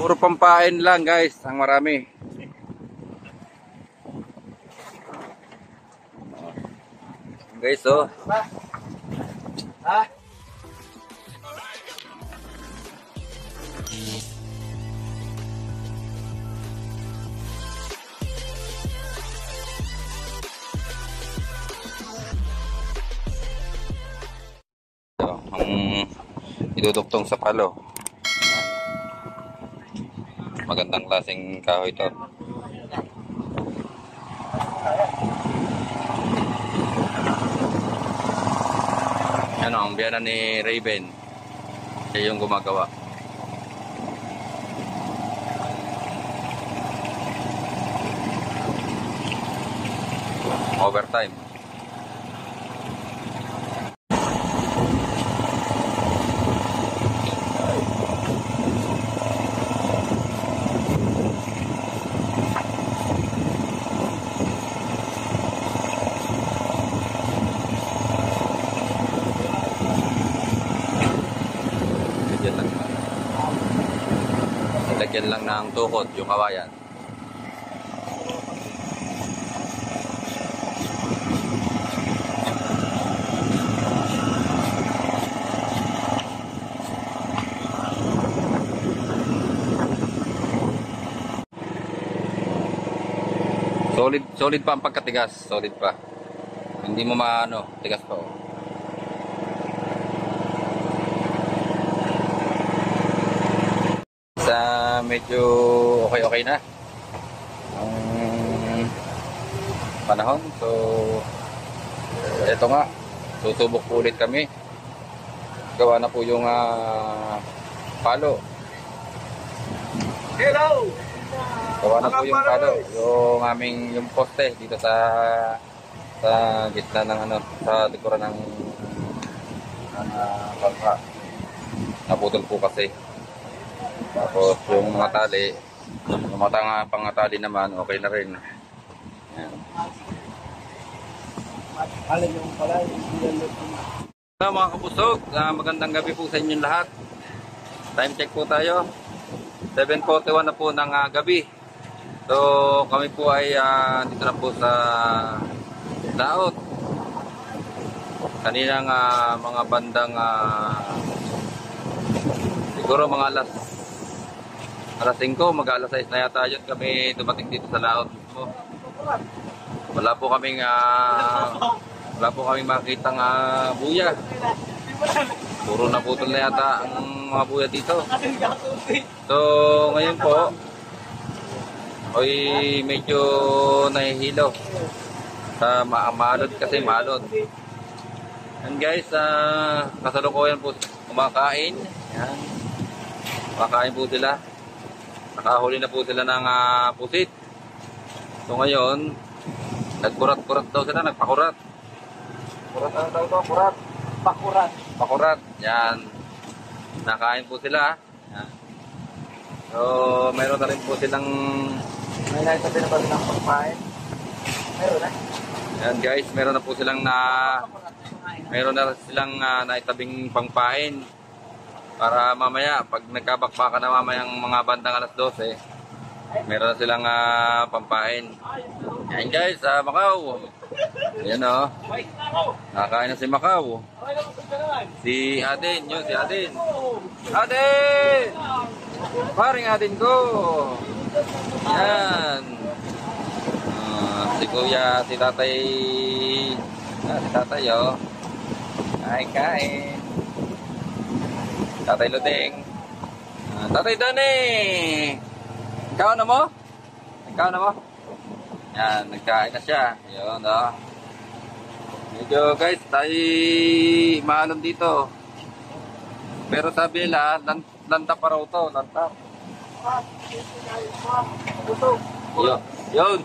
Puro pampain lang guys, ang marami. Guys, oh. Ha? So, ang iduduktong sa palo. Magandang klaseng kahoy ito. Ano, ang biyanan ni Raven. Siya yung gumagawa. Overtime. Lagyan lang ng tukod yung kawayan. Solid pa ang pagkatigas, solid pa. Hindi mo maano, tigas pa. Sa medyo okay na ang panahon, so eto nga, susubok po ulit kami. Gawa na po yung palo. Hello! Gawa na po yung palo, yung aming yung poste dito sa gitna ng sa likuran ng bangka. Naputol po kasi. Tapos yung mga tali, yung mga pangatali naman, okay na rin. Ayan. Mga kabusog, magandang gabi po sa inyong lahat. Time check po tayo. 7:41 na po ng gabi. So kami po ay dito na po sa laot. Kaninang mga bandang siguro mga alas 5, mag-alas 6 na yata yun kami dumating dito sa laot. Wala po kaming makitang buya. Puro naputol na yata ang mga buya dito. So ngayon po ay medyo nahihilo sa maalod kasi maalod. And guys, kasalukuyan po kumakain. Yan. Kumakain po sila. Nakahuli na po sila ng pusit. So ngayon, nagkurat-kurat daw sila, nagpakurat. Kurat ano daw ito? Kurat? Pakurat. Pakurat. Yan. Nakain po sila. Yan. So, meron na rin po silang... May nakita din ba ng pagpain? Meron na. Yan guys, meron na po silang naitabing pangpain. Para mamaya, pag nagkabakbaka na mamayang mga bandang alas 12, meron na silang pampain. Yan guys, Macau. Ayan o. Nakakain na si Macau. Si Aden, yun, si Aden. Aden! Paring Aden ko. Yan. Si Kuya, si Tatay. Si Tatay o. Kain. Tatay Ludeng. Tatay Dani. Ikaw na mo? Yan, nagkain na siya. Yun, medyo guys, tayo maalon dito. Pero sabi nila, lanta pa raw to. Lanta. Yun.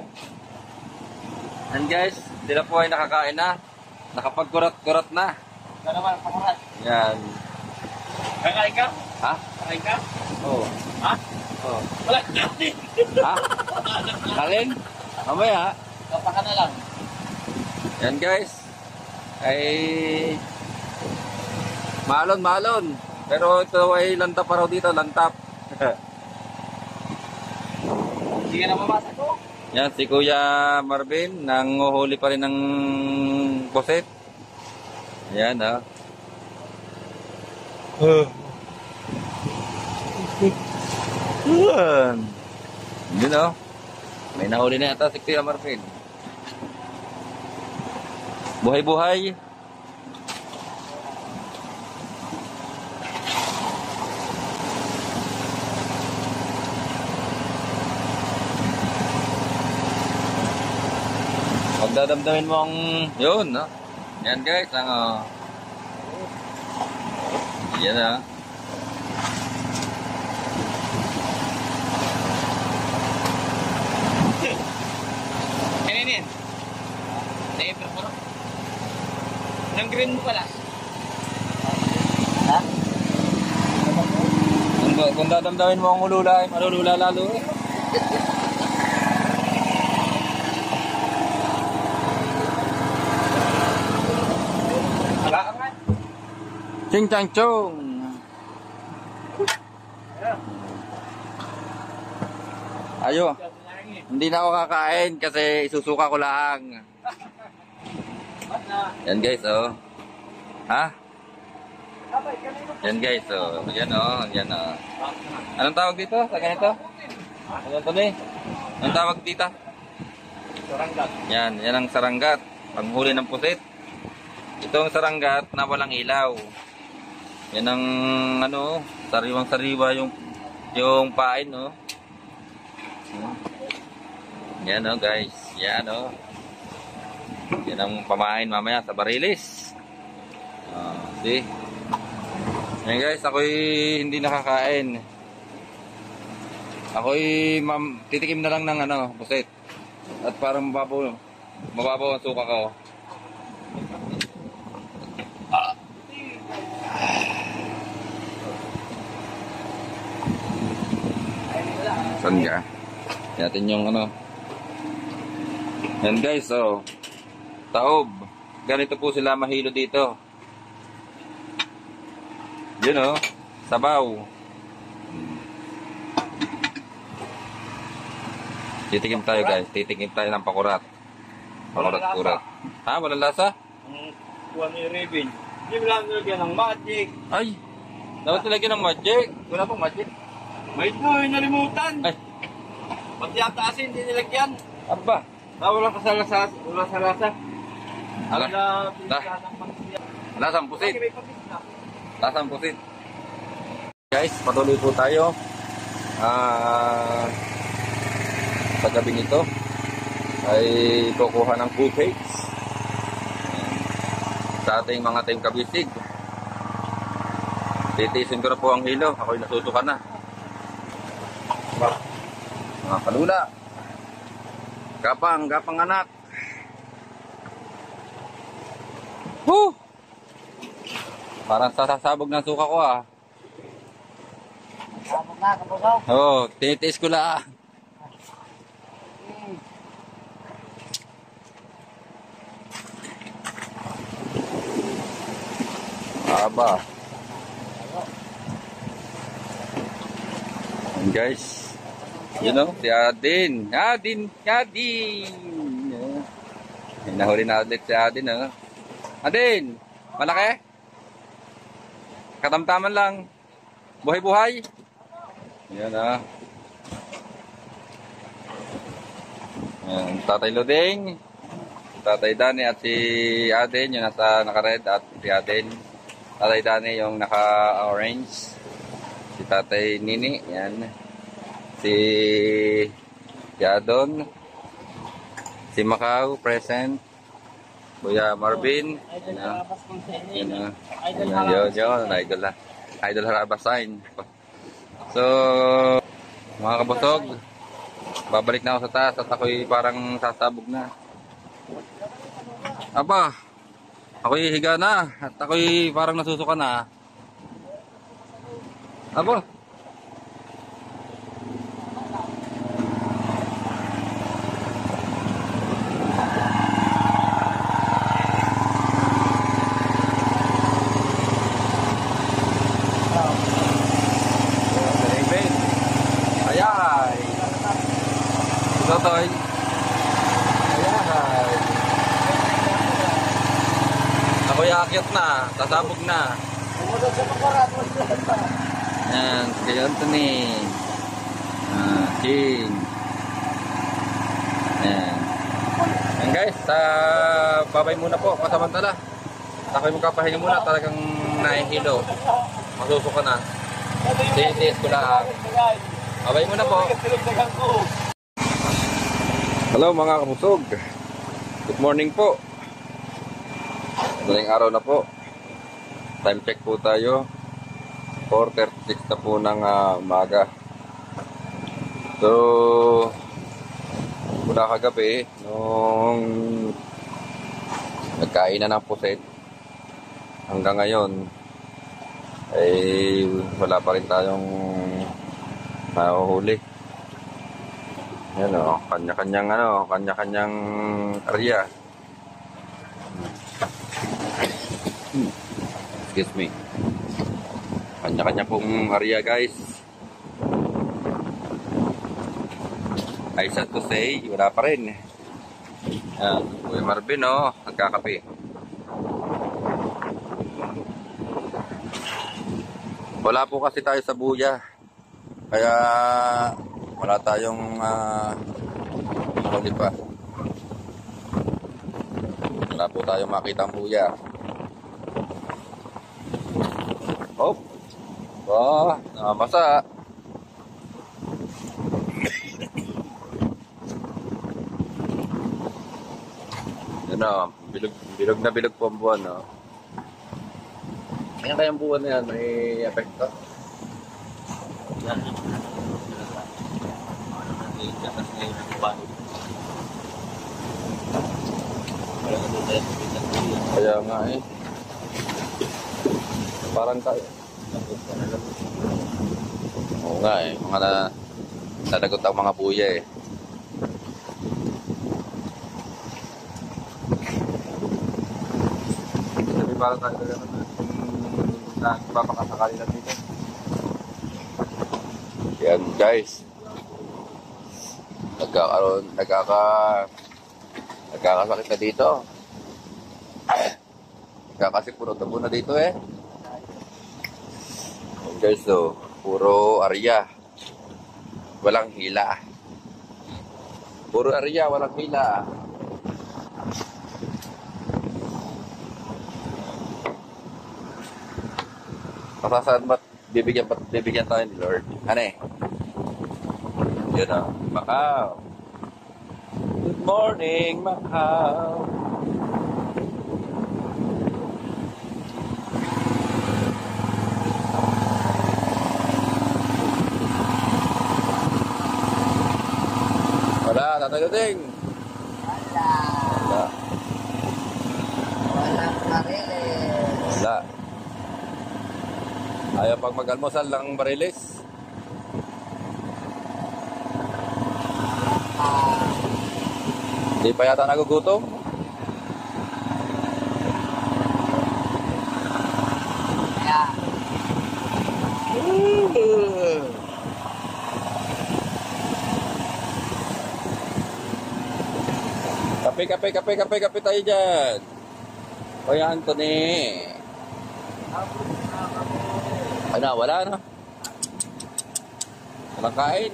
And guys, sila po ay nakakain na. Nakapagkurat-kurat na. Ito naman, pakurat. Yan. Kakain ka? Ha? Kakain ka? Oo. Ha? Oo. Wala kasi. Ha? Kalin? Mamaya. Kapaka na lang. Yan guys. Ay maalon. Pero ito ay lantap pa raw dito, lantap. Hindi ka na mabasa ko. Yan, si Kuya Marvin, nanguhuli pa rin ng pusit. Ayan, ha. Yan. Yun, oh. May nahuli na yata si Kuya Marvin. Buhay-buhay. Pagdadamdamin mo ang yun, no? Yan guys, ang yan ha. Kaninin. Neighbor mo. Nang green mo pala. Ha? Kung dadamdamin mo ang ulula, ay malulula lalo eh. Ching chang chong. Ayo. Hindi na ako kakain kasi isusuka ko lang. Yan guys, oh. Ha? Yan guys, oh. Yan oh, yan oh. Anong tawag dito sa ganito? Ano to ni? Anong tawag dito? Saranggat. Yan ang saranggat. Panghuli ng pusit. Ito ang saranggat na walang ilaw. Yan ang ano, sariwang-sariwa yung pain, no. Yan oh, guys. Yan oh. Yan ang pamain mamaya sa barilis. See? Yan guys, ako'y hindi nakakain. Ako'y titikim na lang ng ano, pusit. At parang mababaw ang suka ko. Saan ka? Natin yung ano. Yan guys, oh. Taob. Ganito po sila mahilo dito. Yun oh. Sabaw. Titikim tayo guys. Titikim tayo ng pakurat. Pakurat-kurat. Ha? Walang lasa? Ang kuha ni Raven. Hindi mo lang nilagyan ng magic. Ay! Dapat nilagyan ng magic. Wala pong magic. May boy, nalimutan. Ay! Pati ang taas hindi nilagyan. Aba! Wala ka sa lasa. Wala sa lasa. Lasang pusit. Lasang pusit. Guys, patuloy po tayo. Sa gabing ito ay kukuha ng footage sa ating mga team kabisig. Titiisin ko na po ang hilo. Ako'y nasusuka na. Mga kalula. Gapang anak. Woo! Parang sasabog ng suka ko ah. Sabog na, kapusaw. Oo, tinitiis ko lang. Aba. And guys, you know, si Adin. Adin. Nahuli na ulit si Adin, oh. Adin, malaki? Katamtaman lang. Buhay-buhay. Yan, ah. Yan, Tatay Luding, Tatay Dani at si Adin, yung nasa naka-red, at si Adin. Tatay Dani yung naka-orange. Si Tatay Nini, yan. Si Yadon. Si Macau, present. Kuya Marvin. Yan. Idol Harabas sign. So, mga kabusog, babalik na ako sa taas at ako'y parang sasabog na. Aba, ako'y higa na at ako'y parang nasusuka na. Aba. Akyat na, sasabog na. Pumunod sa paparat, Yan, kay Anthony. King. Yan. Yan guys, babay muna po, pasamantala. Ako'y magkapahinga muna, talagang nahihilo. Masusuka na. Tiis ko lang. Babay muna po. Hello mga kabusog. Good morning po. Madaling araw na po. Time check po tayo. 4:36 na po ng umaga. So, mula kagabi, nung nagkain na ng puset, hanggang ngayon, ay wala pa rin tayong mahuhuli. Yan o, kanya-kanyang area. Excuse me. Kanya-kanya pong area guys. I sad to say, wala pa rin. Yan, Kuya Marvin o, nagkakape. Wala po kasi tayo sa buya. Kaya wala tayong huli pa. Wala po tayong makita ang buya. Oh, namamasa. Yan o, bilog na bilog po ang buwan o. Ayan kayang buwan na yan, may epekto. Kaya nga eh. Parang tayo. Oo nga eh. Mga nalagot ang mga buya eh. Sabi parang tayo na papakasakali lang dito. Yan guys. Nagkakasakit na dito. Nagkakasipuro-tabo na dito eh. Yan guys, so, puro area. Walang hila. Puro area, walang hila. Masasaan ba't bibigyan tayo ni Lord? Ano eh? Yun o, Macau. Good morning, Macau. Wala, tatagating. Wala. Walang bariles. Wala. Ayaw pag mag-almusal ng bariles. Hindi pa yata nagugutom. Yeah. Kape tayo dyan. Kuya Anthony. Ano, wala na. Walang kain.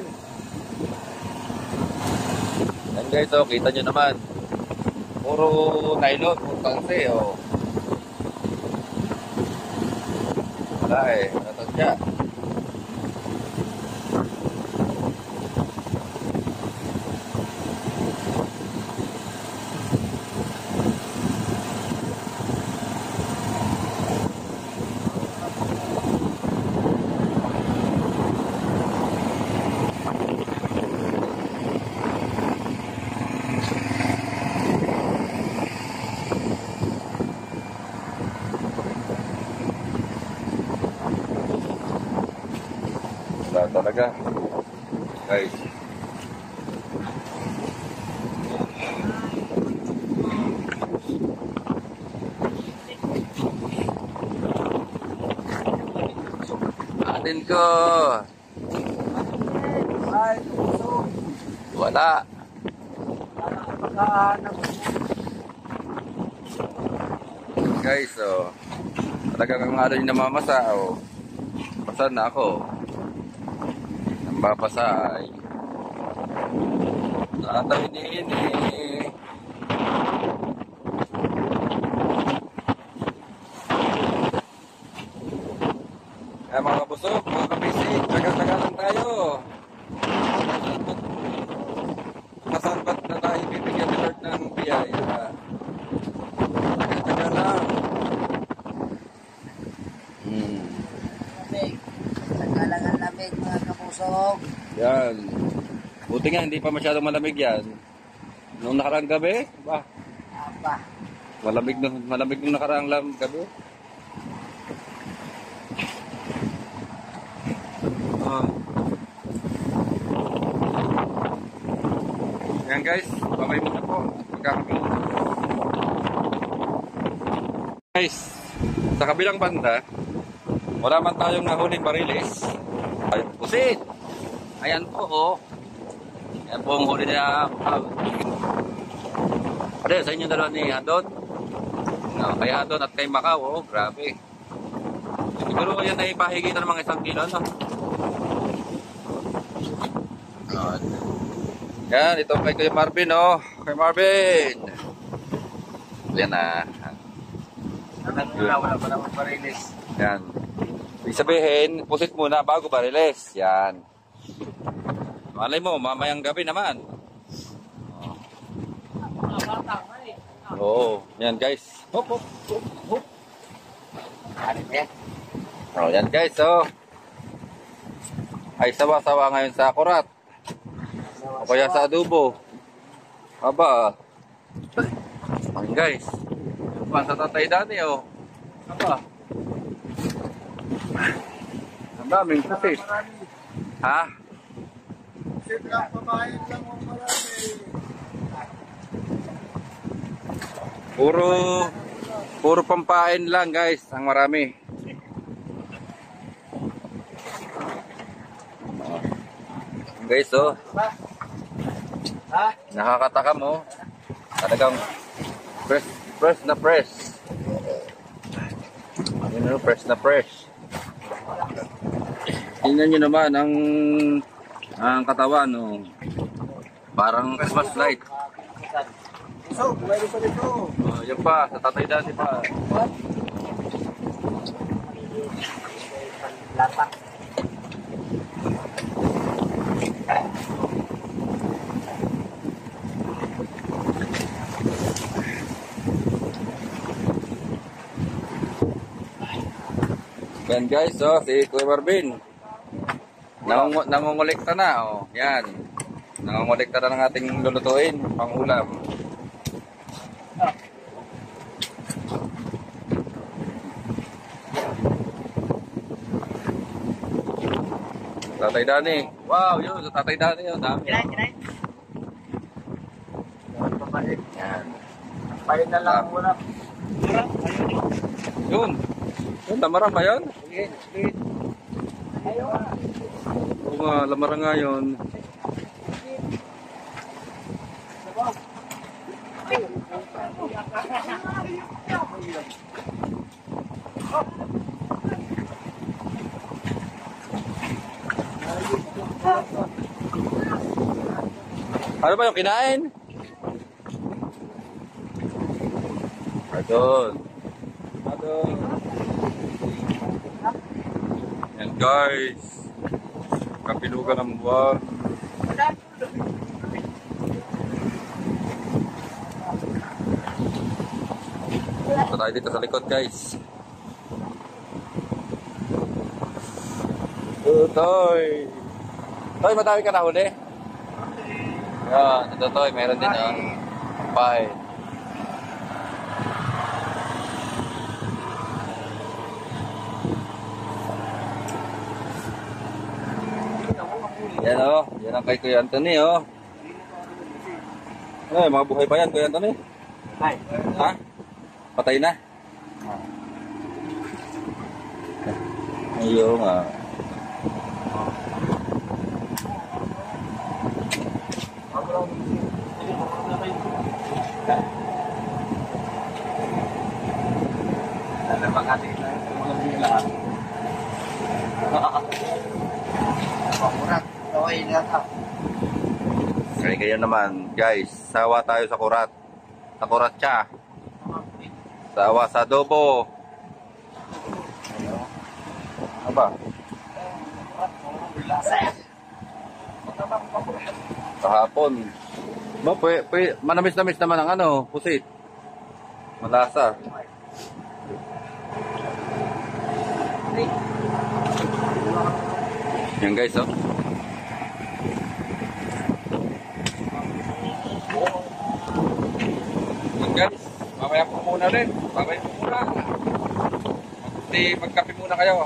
Yan guys, oh, kita nyo naman. Puro nylon, puro tangse, oh. Wala eh, natatya. Wala talaga. Guys. Atin ko. Ay, puso. Wala. Makahanap. guys, oh. Talagang ano yung namamasa, oh. Basa na ako. Ang babasa ay tatawin eh. Kaya mga kabusok, mga kabisig, tagal-tagal lang tayo. Saan ba't na tayo bibigyan ni Lord ng biyaya? Tagal-tagal lang. Tagalang ang lamig mga kabusok. Yan. Buti nga, hindi pa masyadong malamig yan. Nung nakaraang gabi, ba? Apa? Malamig nung nakaraang gabi. Yan guys, babay muna po. Magkakabilang. Guys, sa kabilang banda, wala man tayong nahuling bariles. Ay, pusit! Ayan po, oh. Ayan po ang huli na. Pwede, sa inyo dalawa ni Hadon. No, kay Hadon at kay Macau, oh. Grabe. Siguro yan ay pahigitan ng mga 1 kilo, no? Yan, ito kay Kuya Marvin, oh. Kuya Marvin! Yan na. Wala pa naman parilis. Yan. Ibig sabihin, pusit muna bago bariles. Yan. Malay mo, mamayang gabi naman. Oo. Yan guys. Hop, hop, hop, hop. Oh, yan guys, oh. Ay sawa-sawa ngayon sa kurat. O kaya sa adobo. Aba. Yan guys. Pan sa Tatay Dani, oh. Aba. Ang daming pusit. Ha? Siplang pabayad lang ang marami. Puro pampain lang guys, ang marami. Guys, oh. Ha? Nakakatakam, oh. Talagang fresh na fresh. Yun, oh, fresh na fresh. Tingnan nyo naman ang katawan, oh. Parang Christmas light. So, mayroon pa dito. Oh, yan pa, sa Tatay Dani pa. Lapak. Yan guys, oh, si Kuya Marvin. Nangongolekta na, oh. Yan. Nangongolekta na ng ating lulutuin, pang ulam. Tatay Dani. Wow, yun, sa Tatay Dani, yun. Dami. Kinay. Yan. Pahin na lang muna. Yun. Yun, lamaran ba yun? Sige. Oo nga, lamaran nga yun. Ano ba yung kinain? Adon. Yan guys. Kapilugan ng buwan. Ito tayo dito sa likod guys. Toy. Toy, madami ka na huli? Yan, ito Toy, meron din ang pampain. Yan o, yan ang kay Kuya Anthony o. Ay, mga buhay pa yan Kuya Anthony? Hi. Ha? Patay na? Ayaw nga. Ayun naman, guys. Sawa tayo sa kurat. Sa kuratsa. Sawa sa adobo. Ano ba? Kahapon. Ba, manamis-namis naman ang ano, pusit. Malasa. Yan guys, oh. Yan guys, mamaya po muna rin. Mamaya po muna. Magkape muna kayo.